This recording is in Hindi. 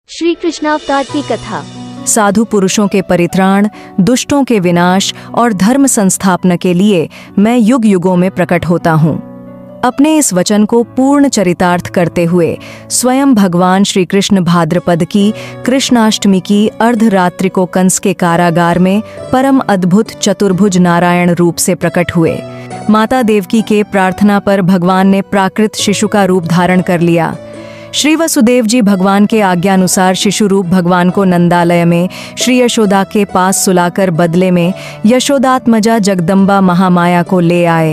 श्री कृष्णावतार की कथा। साधु पुरुषों के परित्राण, दुष्टों के विनाश और धर्म संस्थापना के लिए मैं युग युगों में प्रकट होता हूँ। अपने इस वचन को पूर्ण चरितार्थ करते हुए स्वयं भगवान श्री कृष्ण भाद्रपद की कृष्णाष्टमी की अर्धरात्रि को कंस के कारागार में परम अद्भुत चतुर्भुज नारायण रूप से प्रकट हुए। माता देवकी के प्रार्थना पर भगवान ने प्राकृत शिशु का रूप धारण कर लिया। श्री वसुदेव जी भगवान के आज्ञानुसार शिशु रूप भगवान को नंदालय में श्री यशोदा के पास सुलाकर बदले में यशोदात्मजा जगदम्बा महामाया को ले आए।